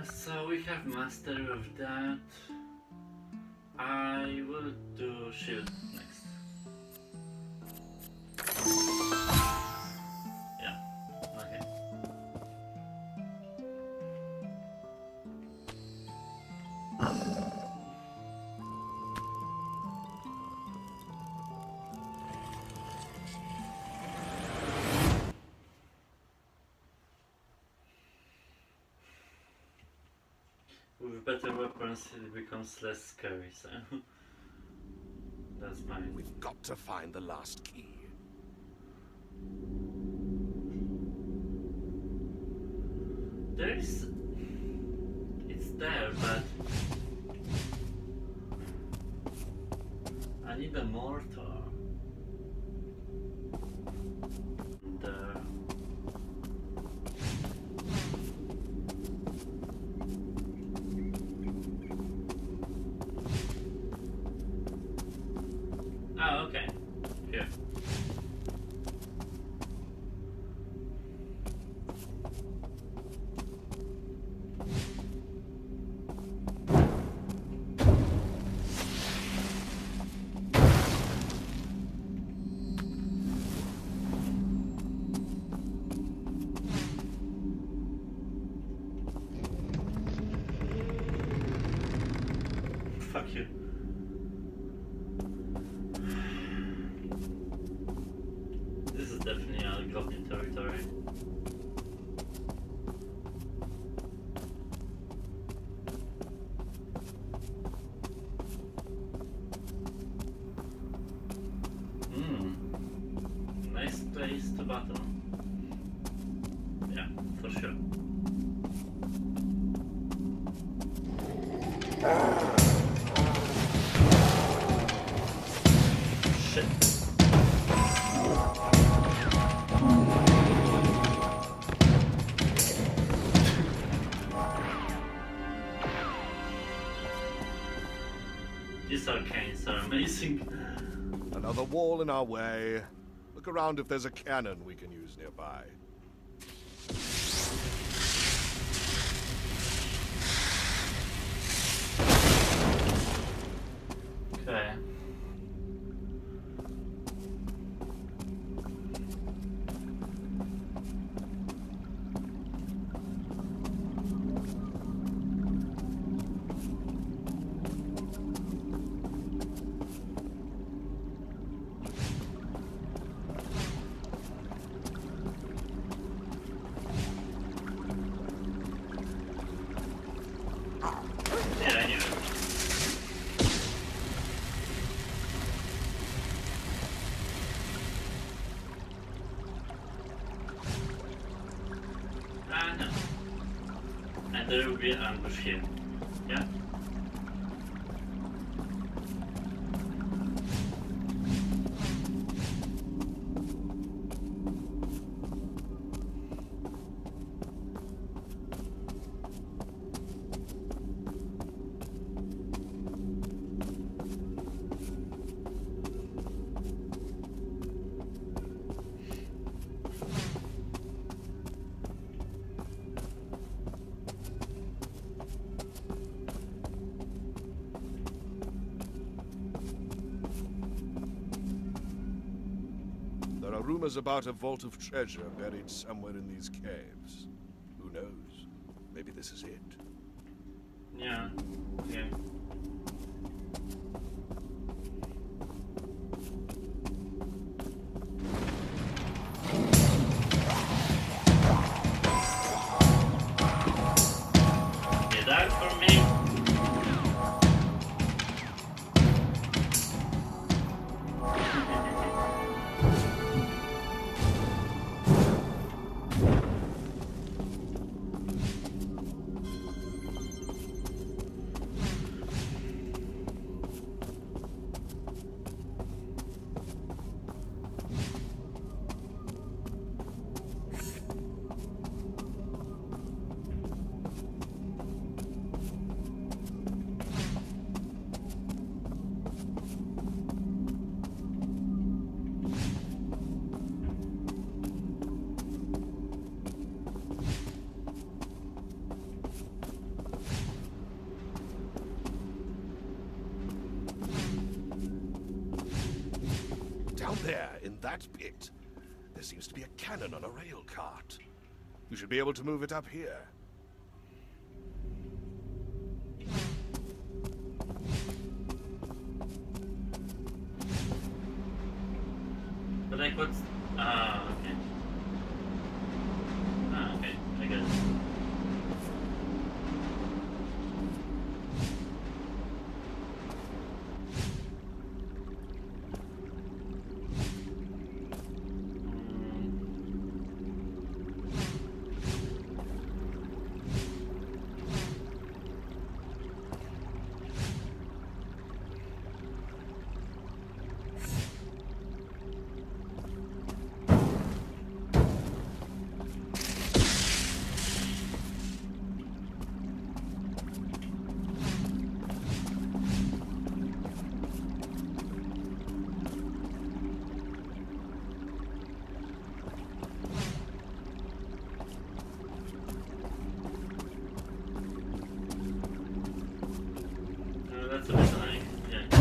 So we have mastery of that. I will do shield next. Yeah, okay. With better weapons it becomes less scary, so that's mine. We've got to find the last key. It's there, but I need a mortar. Oh, okay. Here. Fuck you. This is definitely a goblin territory. Nice place to battle. Yeah, for sure. Shit. These arcanes are amazing. Another wall in our way. Look around if there's a cannon we can use nearby. Okay. Yeah, I knew it. No. And there will be an ambush here. Yeah? There are rumors about a vault of treasure buried somewhere in these caves. Who knows? Maybe this is it. Yeah. Okay. You died for me. that bit. There seems to be a cannon on a rail cart. You should be able to move it up here. But like, what's... okay. Okay, I get it. That's a bit annoying. Yeah.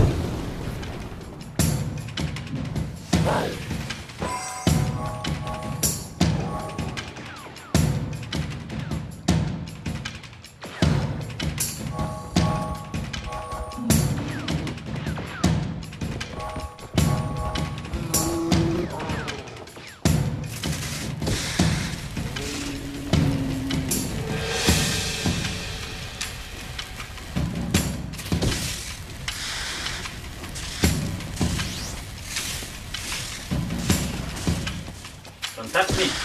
Don't touch me!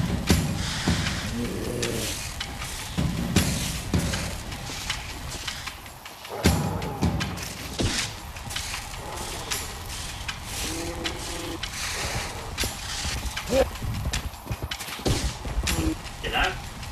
Get out!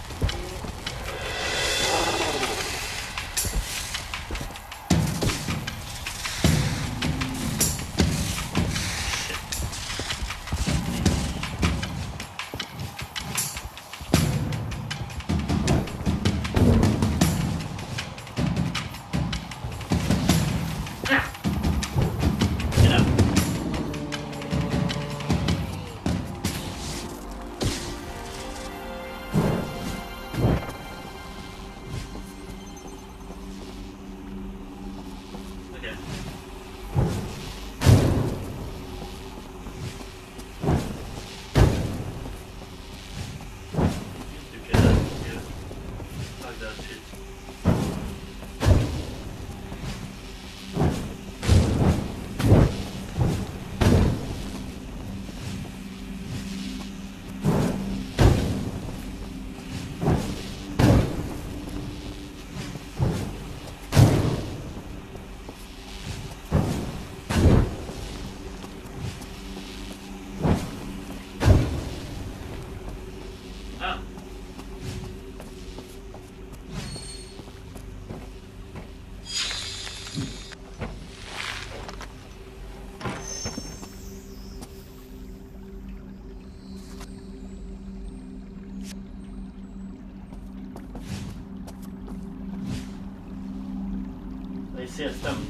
I see a stone.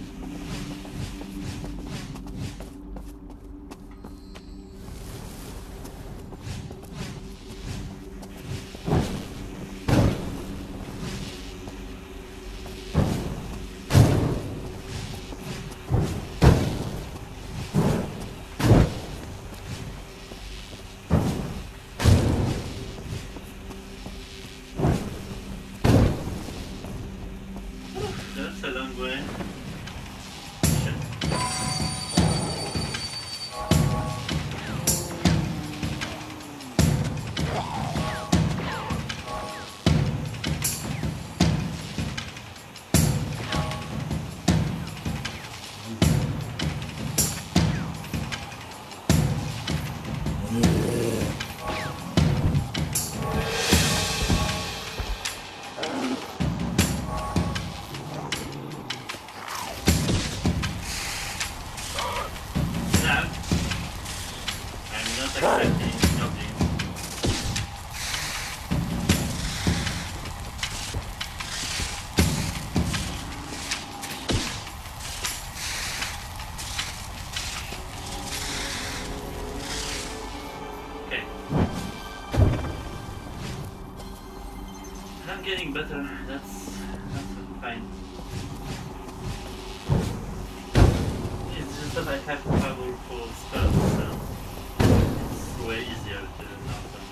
That's a long way. getting better. That's fine. It's just that I have powerful spells, so it's way easier to knock them.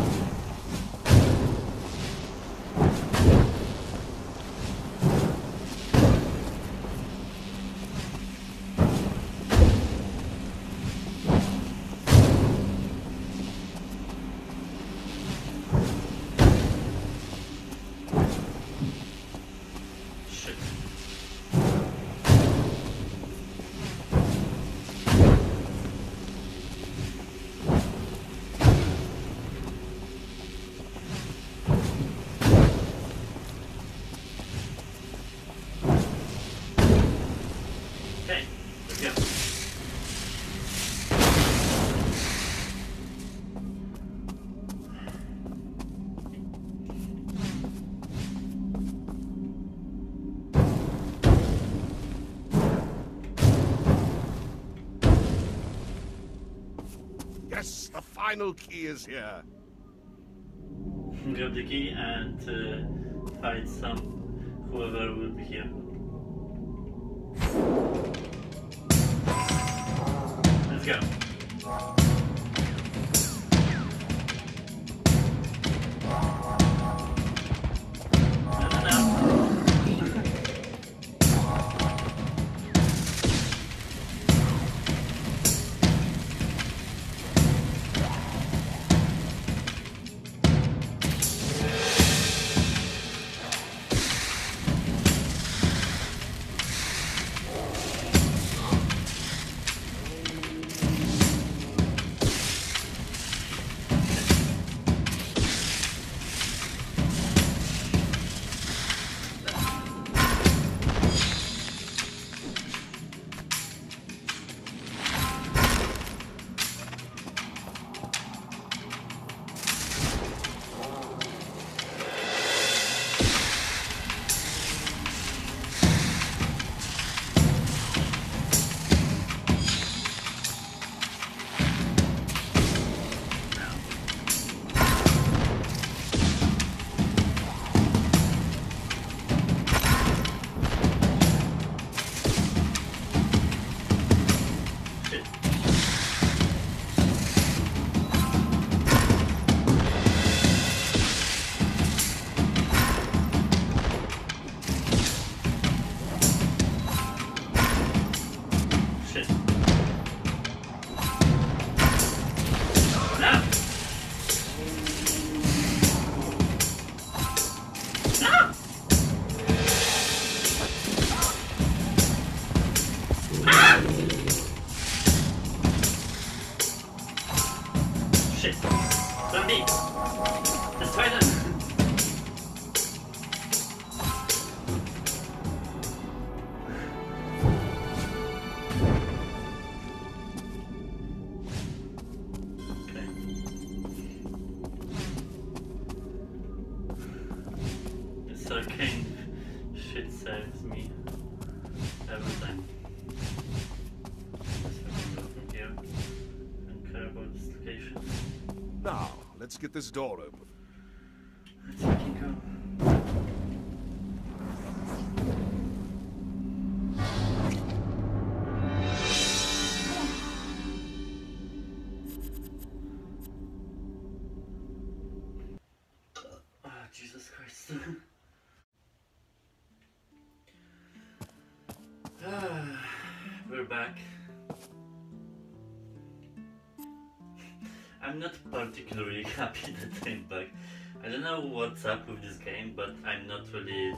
Okay, let's go. Yes, the final key is here. Grab the key and fight whoever will be here. Let's go. Arcane shit saves me every time. Let's go from here and care about this location. Now, let's get this door open. Let's fucking go. Jesus Christ. We're back. I'm not particularly happy that I'm back. I don't know what's up with this game, but I'm not really...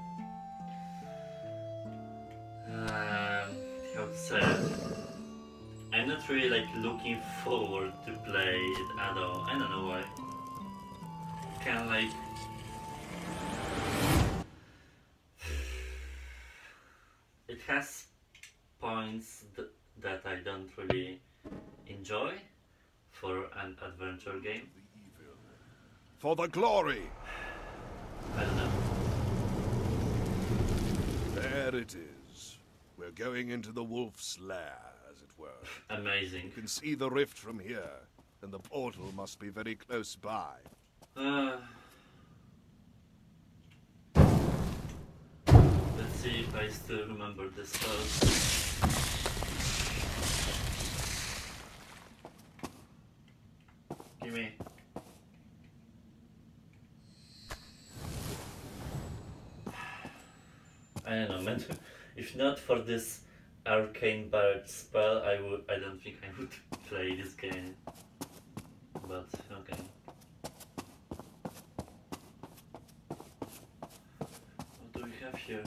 how to say it? I'm not really like looking forward to play it at all. I don't know why. Kinda like... It has points that I don't really enjoy for an adventure game. For the glory! I don't know. There it is. We're going into the wolf's lair, as it were. Amazing. You can see the rift from here, and the portal must be very close by. see if I still remember the spells. Gimme. I don't know, man. If not for this arcane bard spell, I don't think I would play this game. But okay. What do we have here?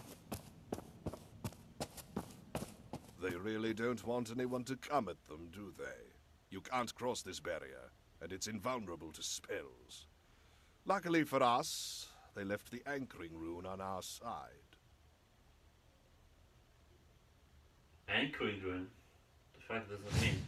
They really don't want anyone to come at them, do they? You can't cross this barrier, and it's invulnerable to spells. Luckily for us, they left the anchoring rune on our side. Anchoring rune? The fuck does that mean?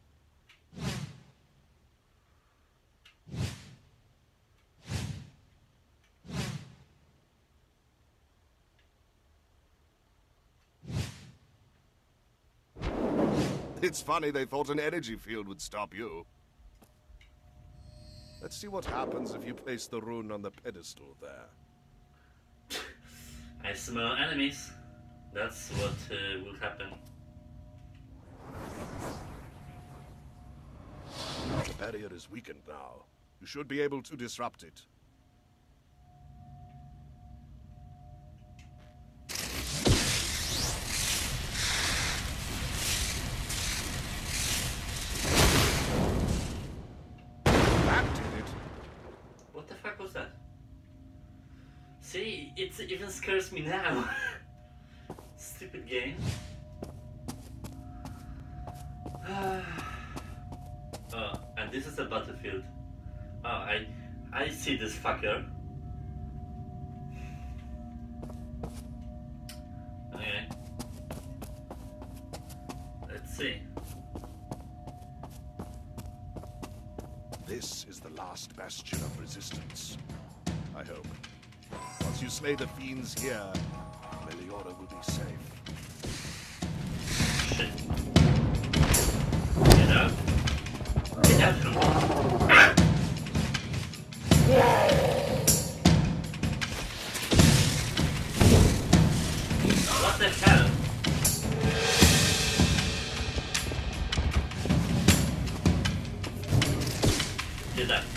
It's funny they thought an energy field would stop you. Let's see what happens if you place the rune on the pedestal there. I smell enemies. That's what will happen. The barrier is weakened now. You should be able to disrupt it. What the fuck was that? See, it even scares me now. Stupid game. Oh, and this is a battlefield. Oh, I see this fucker. Okay. Let's see. This is the last bastion of resistance. I hope. Once you slay the fiends here, Meliora will be safe. Shit. Get out. Get out from me. What the hell? Get out.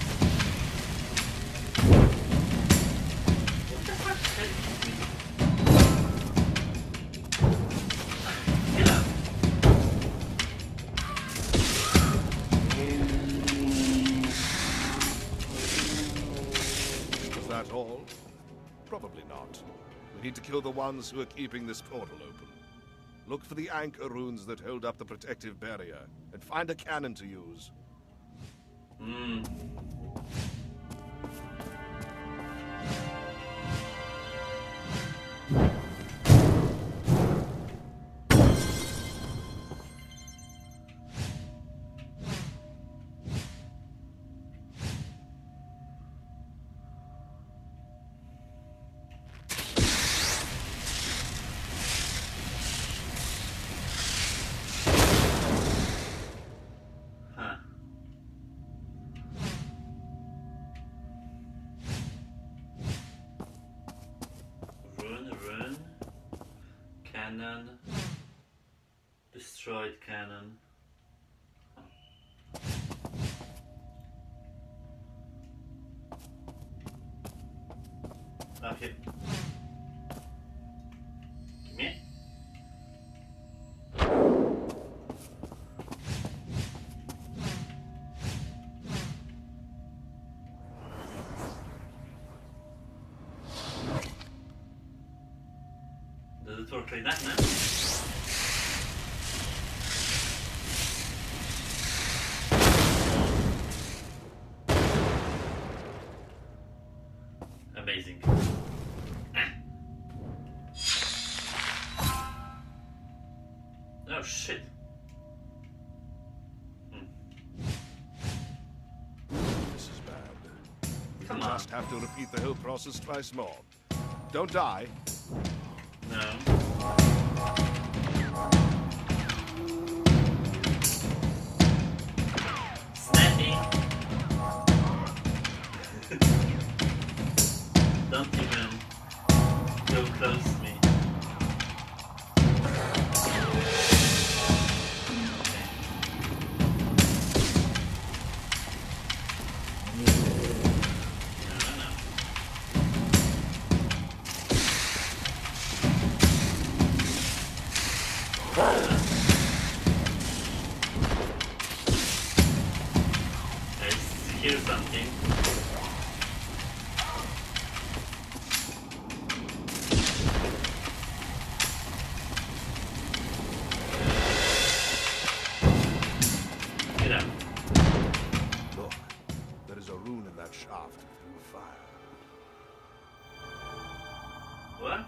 What the fuck? Get out. Was that all? Probably not. We need to kill the ones who are keeping this portal open. Look for the anchor runes that hold up the protective barrier, and find a cannon to use. Huh. Rune. Cannon. Destroyed cannon. Okay. Give me. Does it work like that now? Amazing. Oh shit. This is bad. We Come will on. just have to repeat the whole process twice more. Don't die. No. Snapping. Don't even go close. hear something. Get out. Look, there is a rune in that shaft of blue fire. What?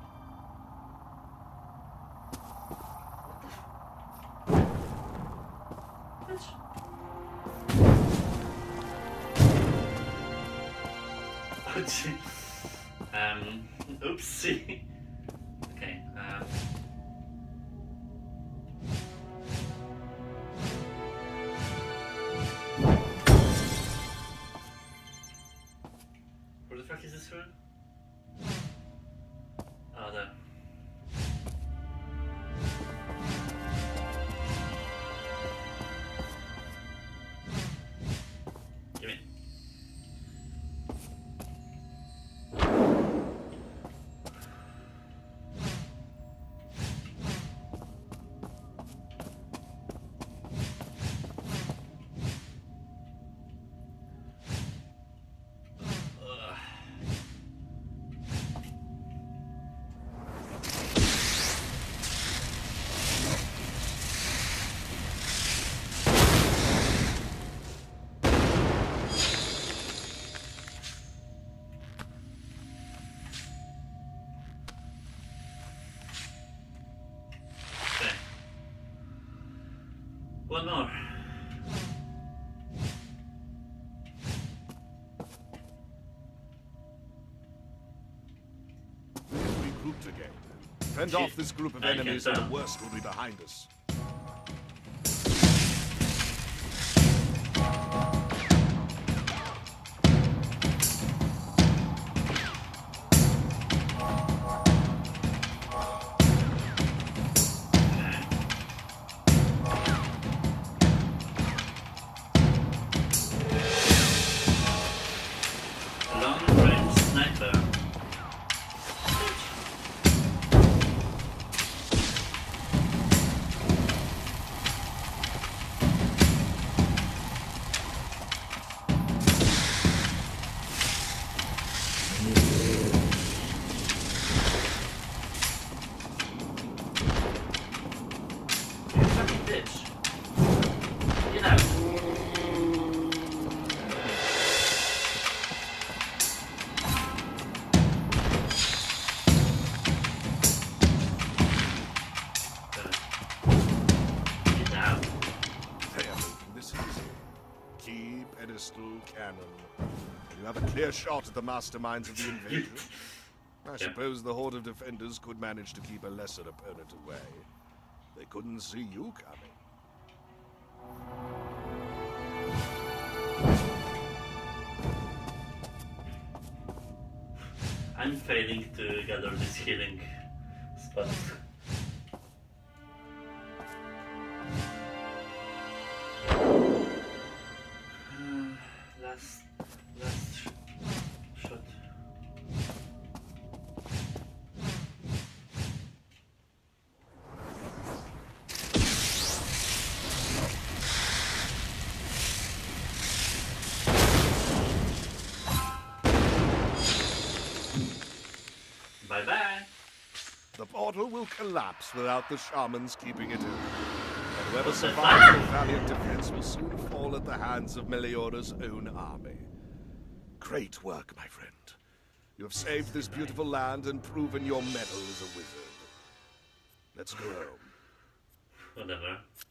Oopsie. Okay, where the fuck is this rune? Oh, there. Give me. One more. We grouped again. Fend off this group of enemies and the worst will be behind us. Cannon. You have a clear shot at the masterminds of the invasion. I suppose the horde of defenders could manage to keep a lesser opponent away. They couldn't see you coming. I'm failing to gather this healing spot. Last shot. Bye-bye. The portal will collapse without the shamans keeping it open. And whoever survives the valiant defense will soon fall at the hands of Meliodas' own army. Great work, my friend. You have saved this beautiful land and proven your mettle as a wizard. Let's go home. Whatever.